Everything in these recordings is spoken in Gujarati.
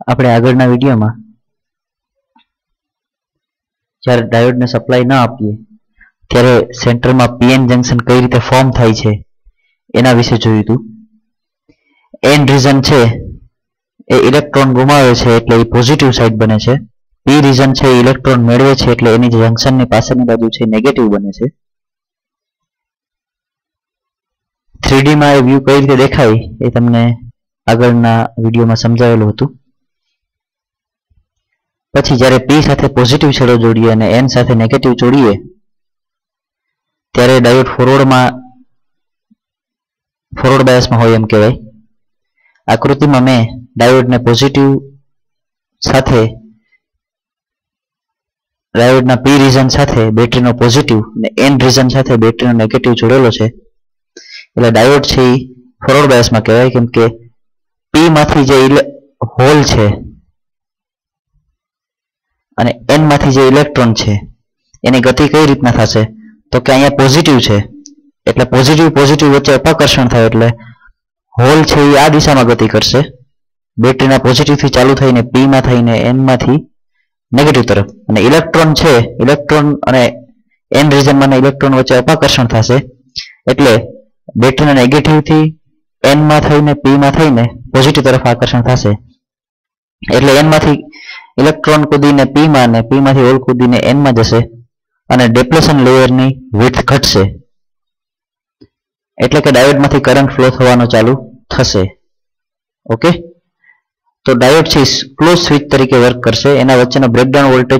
આપણે આગળના વિડીયોમાં જ્યારે ડાયોડને સપ્લાય ન આપીએ ત્યારે સેન્ટરમાં પીએન જંકશન કઈ રીતે ફોર્મ થાય છે એના વિશે જોયું હતું. એન રીજન છે એ ઇલેક્ટ્રોન ગુમાવે છે એટલે એ પોઝિટિવ સાઈડ બને છે. પી રીજન છે એ ઇલેક્ટ્રોન મેળવે છે એટલે એની જે જંકશનની પાછળની બાજુ છે નેગેટિવ બને છે. 3D માં એ વ્યૂ કઈ રીતે દેખાય એ તમને આગળના વિડીયોમાં સમજાવેલું હતું. પછી જ્યારે P સાથે પોઝિટિવ છેડો જોડીએ અને N સાથે નેગેટિવ જોડીએ ત્યારે ડાયોડ ફોરવર્ડ બાયસમાં હોય એમ કહેવાય. આકૃતિમાં મેં ડાયોડને પોઝિટિવ સાથે ડાયોડના P રીજન સાથે બેટરીનો પોઝિટિવ અને N રીજન સાથે બેટરીનો નેગેટિવ જોડેલો છે. એટલે ડાયોડ છે એ ફોરવર્ડ બાયસમાં કહેવાય કેમ કે P માંથી જે હોલ છે અને N માંથી જે ઇલેક્ટ્રોન છે એની ગતિ કઈ રીતના થશે તો કે અહીંયા પોઝિટિવ છે એટલે પોઝિટિવ વચ્ચે અપાકર્ષણ થાય એટલે હોલ છે એ આ દિશામાં ગતિ કરશે. બેટરીના પોઝિટિવ થી ચાલુ થઈને P માં થઈને N માંથી નેગેટિવ તરફ અને ઇલેક્ટ્રોન છે ઇલેક્ટ્રોન અને N રીજનમાં ઇલેક્ટ્રોન વચ્ચે અપાકર્ષણ થશે એટલે બેટરીના નેગેટિવ થી N માં થઈને P માં થઈને પોઝિટિવ તરફ આકર્ષણ થશે એટલે N માંથી ઇલેક્ટ્રોન કૂદીને P માં અને P માંથી હોલ કૂદીને N માં જશે અને ડેપ્લેશન લેયરની વિડ્થ ઘટશે એટલે કે ડાયોડમાંથી કરંટ ફ્લો થવાનો ચાલુ થશે. ઓકે, તો ડાયોડ છે ક્લોઝ સ્વિચ તરીકે વર્ક કરશે. એના વચ્ચેનો બ્રેકડાઉન વોલ્ટેજ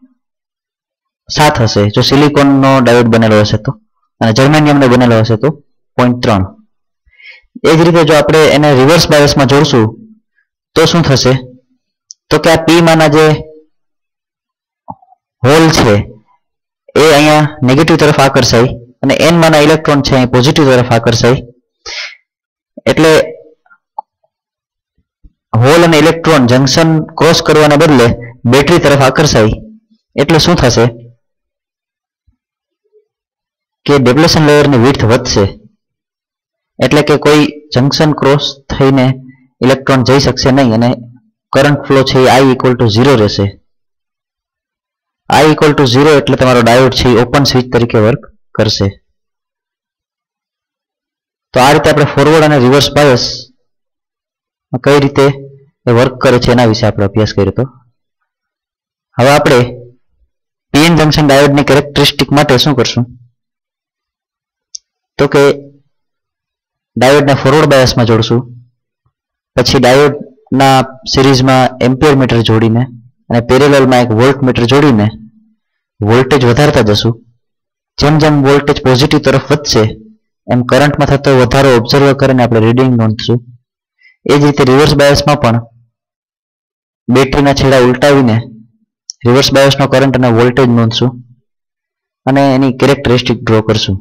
0.7 હશે જો સિલિકોનનો ડાયોડ બનેલો હશે તો, અને જર્મેનિયમનો બનેલો હશે તો 0.3. એ જ રીતે જો આપણે એને રિવર્સ બાયસમાં જોડશું તો શું થશે તો કે આ P માંના જે હોલ છે એ અહીંયા નેગેટિવ તરફ આકર્ષાય અને N માંના ઇલેક્ટ્રોન છે અહીં પોઝિટિવ તરફ આકર્ષાય એટલે હોલ અને ઇલેક્ટ્રોન જંકશન ક્રોસ કરવાને બદલે બેટરી તરફ આકર્ષાય એટલે શું થશે કે ડેપ્લેશન લેયરની વિડ્થ વધશે એટલે કે કોઈ જંકશન ક્રોસ થઈને ઇલેક્ટ્રોન જઈ શકશે નહીં અને કરંટ ફ્લો છે એ I = 0 રહેશે. I = 0 એટલે તમારો ડાયોડ છે એ ઓપન સ્વિચ તરીકે વર્ક કરશે. તો આ રીતે આપણે ફોરવર્ડ અને રિવર્સ બાયસ કઈ રીતે વર્ક કરે છે એના વિશે આપણે અભ્યાસ કર્યો હતો. હવે આપણે PN જંકશન ડાયોડની કેરેક્ટરિસ્ટિક માટે શું કરશું તો કે ડાયોડને ફોરવર્ડ બાયસમાં જોડશું, પછી ડાયોડના સિરીઝમાં એમ્પિયર મીટર જોડીને અને પેરેલલમાં એક વોલ્ટ મીટર જોડીને વોલ્ટેજ વધારતા જશું. જેમ જેમ વોલ્ટેજ પોઝિટિવ તરફ વધશે એમ કરંટમાં થતો વધારો ઓબ્ઝર્વ કરીને આપણે રીડિંગ નોંધશું. એ જ રીતે રિવર્સ બાયસમાં પણ બેટરીના છેડા ઉલટાવીને રિવર્સ બાયસનો કરંટ અને વોલ્ટેજ નોંધશું અને એની કેરેક્ટરિસ્ટિક ડ્રો કરશું.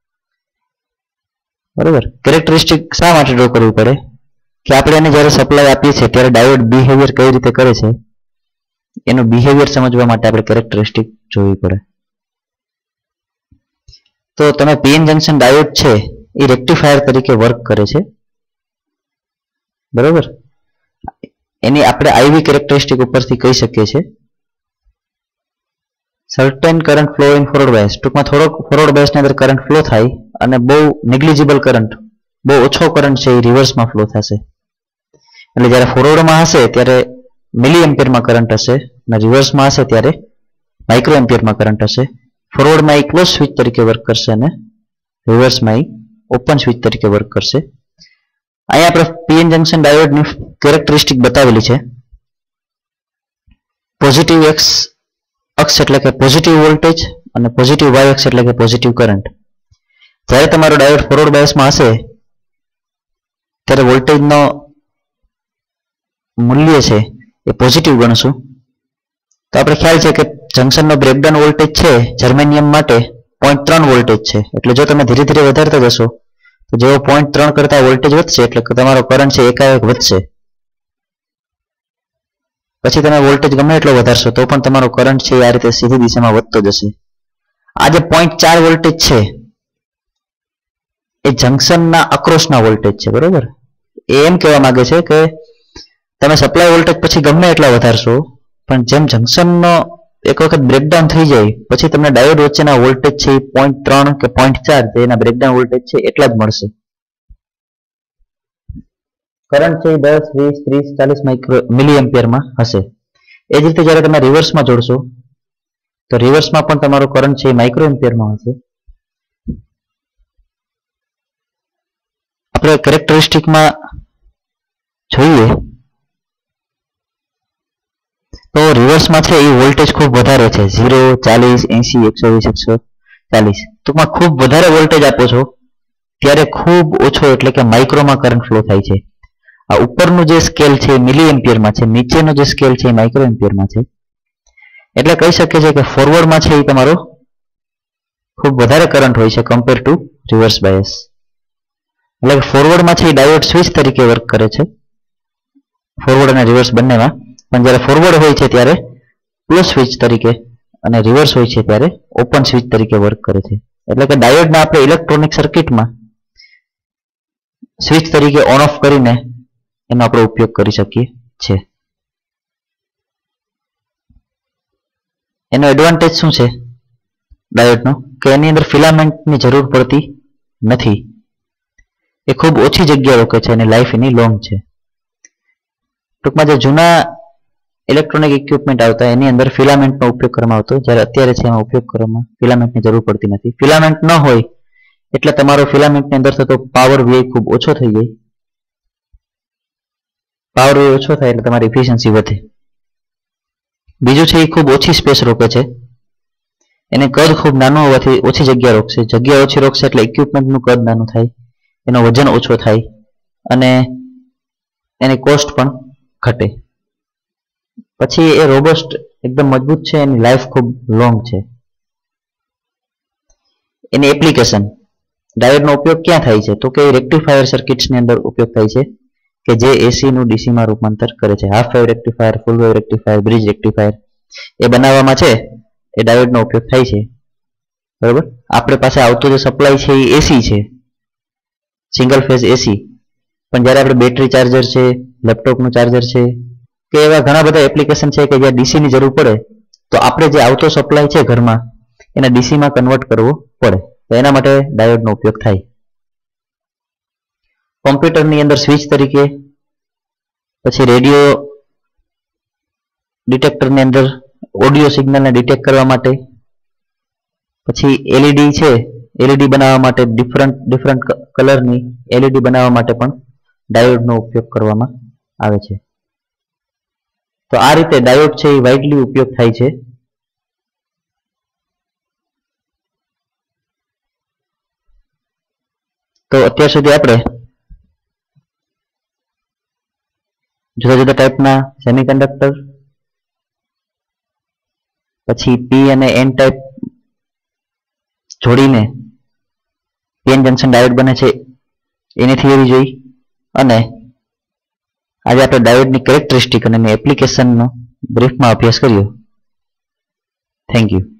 બરોબર, કેરેક્ટરિસ્ટિક શા માટે ડ્રો કરવી પડે કે આપણે એને જ્યારે સપ્લાય આપીએ છીએ ત્યારે ડાયોડ બિહેવિયર કઈ રીતે કરે છે એનું બિહેવિયર સમજવા માટે આપણે કેરેક્ટરિસ્ટિક જોવી પડે. તો તમે PN જંકશન ડાયોડ છે એ રેક્ટિફાયર તરીકે વર્ક કરે છે. બરોબર, એની આપણે IV કેરેક્ટરિસ્ટિક ઉપરથી કહી શકીએ છીએ certain current flow in forward bias. ટૂંકમાં થોડોક ફોરવર્ડ બાયસની અંદર કરંટ ફ્લો થાય અને બહુ નેગ્લિજિબલ કરંટ, બહુ ઓછો કરંટ છે એ રિવર્સમાં ફ્લો થશે. એટલે જ્યારે ફોરવર્ડમાં હશે ત્યારે મિલી એમ્પિયરમાં કરંટ હશે અને રિવર્સમાં હશે ત્યારે માઇક્રો એમ્પિયરમાં કરંટ હશે. ફોરવર્ડમાં એ ક્લોઝ સ્વિચ તરીકે વર્ક કરશે અને રિવર્સમાં એ ઓપન સ્વિચ તરીકે વર્ક કરશે. અહીંયા આપણે PN જંકશન ડાયોડની કેરેક્ટરિસ્ટિક બતાવેલી છે. પોઝિટિવ X અક્ષ એટલે કે પોઝિટિવ વોલ્ટેજ અને પોઝિટિવ Y અક્ષ એટલે કે પોઝિટિવ કરંટ. જ્યારે તમારો ડાયોડ ફોરવર્ડ બાયસમાં હશે ત્યારે વોલ્ટેજનો મૂલ્ય છે એ પોઝિટિવ ગણશું. તો આપણે ખ્યાલ છે કે જંકશનનો બ્રેકડાઉન વોલ્ટેજ છે જર્મેનિયમ માટે 0.3 વોલ્ટેજ છે. એટલે જો તમે ધીરે ધીરે વધારતા જશો તો જેવો 0.3 કરતા વોલ્ટેજ વધશે એટલે કે તમારો કરંટ છે એકાએક વધશે. પછી તમે વોલ્ટેજ ગમે એટલો વધારશો તો પણ તમારો કરંટ છે આ રીતે સીધી દિશામાં વધતો જશે. આ જે 0.4 વોલ્ટેજ છે એ જંકશનના અક્રોસના વોલ્ટેજ છે. બરોબર, એ એમ કહેવા માંગે છે કે તમે સપ્લાય વોલ્ટેજ પછી ગમે એટલા વધારશો પણ જેમ જંક્શનનો એક વખત બ્રેકડાઉન થઈ જાય પછી તમને ડાયોડ વચ્ચેના વોલ્ટેજ છે એ 0.3 કે 0.4 જે એના બ્રેકડાઉન વોલ્ટેજ છે એટલા જ મળશે. કરંટ છે 10, 20, 30, 40 મિલી એમ્પિયરમાં હશે. એ જ રીતે જ્યારે તમે રિવર્સમાં જોડશો તો રિવર્સમાં પણ તમારો કરંટ છે એ માઇક્રો એમ્પિયરમાં હશે. આપણે કેરેક્ટરિસ્ટિકમાં જોઈએ તો રિવર્સમાં છે એ વોલ્ટેજ ખૂબ વધારે છે 0, 40, 80, 120, 140. ટૂંકમાં ખૂબ વધારે વોલ્ટેજ આપો છો ત્યારે ખૂબ ઓછો એટલે કે માઇક્રોમાં કરંટ ફ્લો થાય છે. આ ઉપરનું જે સ્કેલ છે એ મિલી એમ્પિયરમાં છે, નીચેનો જે સ્કેલ છે એ માઇક્રો એમ્પિયરમાં છે. એટલે કહી શકીએ છીએ કે ફોરવર્ડમાં છે એ તમારો ખૂબ વધારે કરંટ હોય છે કમ્પેર ટુ રિવર્સ બાયસ. એટલે કે ફોરવર્ડમાં છે એ ડાયોડ સ્વિચ તરીકે વર્ક કરે છે, ફોરવર્ડ અને રિવર્સ બંનેમાં. પણ જ્યારે ફોરવર્ડ હોય છે ત્યારે ક્લોઝ સ્વિચ તરીકે અને રિવર્સ હોય છે ત્યારે ઓપન સ્વિચ તરીકે વર્ક કરે છે. એટલે કે ડાયોડને આપણે ઇલેક્ટ્રોનિક સર્કિટમાં સ્વિચ તરીકે ઓન ઓફ કરીને એનો આપણે ઉપયોગ કરી શકીએ છીએ. એનો એડવાન્ટેજ શું છે ડાયોડનો કે એની અંદર ફિલામેન્ટની જરૂર પડતી નથી. એ ખૂબ ઓછી જગ્યા રોકે છે અને લાઈફ એની લોંગ છે. ટૂંકમાં જે જૂના ઇલેક્ટ્રોનિક ઇક્વિપમેન્ટ આવતા એની અંદર ફિલામેન્ટનો ઉપયોગ કરવામાં આવતો, જ્યારે અત્યારે છે એમાં ઉપયોગ કરવામાં ફિલામેન્ટની જરૂર પડતી નથી. ફિલામેન્ટ ન હોય એટલે તમારો ફિલામેન્ટની અંદર થતો પાવર વ્યય ખૂબ ઓછો થઈ જાય. પાવર વ્યય ઓછો થાય એટલે તમારી એફિશિયન્સી વધે. બીજું છે એ ખૂબ ઓછી સ્પેસ રોકે છે. એને કદ ખૂબ નાનું હોવાથી ઓછી જગ્યા રોકશે. જગ્યા ઓછી રોકશે એટલે ઇક્વિપમેન્ટનું કદ નાનું થાય, એનો વજન ઓછો થાય અને એની કોસ્ટ પણ ઘટે. પછી એ રોબસ્ટ એકદમ મજબૂત છે, એની લાઈફ ખૂબ લોંગ છે. એની એપ્લિકેશન ડાયોડનો ઉપયોગ ક્યાં થાય છે તો કે રેક્ટિફાયર સર્કિટ્સની અંદર ઉપયોગ થાય છે કે જે એસી નું ડીસીમાં રૂપાંતર કરે છે. Half wave rectifier, full wave rectifier, bridge rectifier એ બનાવવામાં છે એ ડાયોડનો ઉપયોગ થાય છે. બરોબર. આપણે પાસે આવતો જે સપ્લાય છે એ એસી છે, સિંગલ ફેઝ એસી. પણ જ્યારે આપણે બેટરી ચાર્જર છે, લેપટોપનું ચાર્જર છે કે એવા ઘણા બધા એપ્લિકેશન છે કે જ્યાં ડીસીની જરૂર પડે તો આપણે જે આવતો સપ્લાય છે ઘરમાં એને ડીસીમાં કન્વર્ટ કરવો પડે. તો એના માટે ડાયોડનો ઉપયોગ થાય. કોમ્પ્યુટરની અંદર સ્વિચ તરીકે, પછી રેડિયો ડિટેક્ટરની અંદર ઓડિયો સિગ્નલને ડિટેક્ટ કરવા માટે, પછી એલઈડી છે, એલઈડી બનાવવા માટે ડિફરન્ટ કલરની એલઈડી બનાવવા માટે પણ ડાયોડનો ઉપયોગ કરવામાં આવે છે. તો આ રીતે ડાયોડ છે એ વાઇડલી ઉપયોગ થાય છે. તો અત્યાર સુધી આપણે જુદા જુદા ટાઈપના સેમિકન્ડક્ટર, પછી પી અને એન ટાઈપ જોડીને પીએન જંકશન ડાયોડ બને છે એની થિયરી જોઈ, અને આજે આપણે ડાયોડની કેરેક્ટરિસ્ટિક અને એની એપ્લિકેશનનો બ્રીફમાં અભ્યાસ કર્યો. Thank you.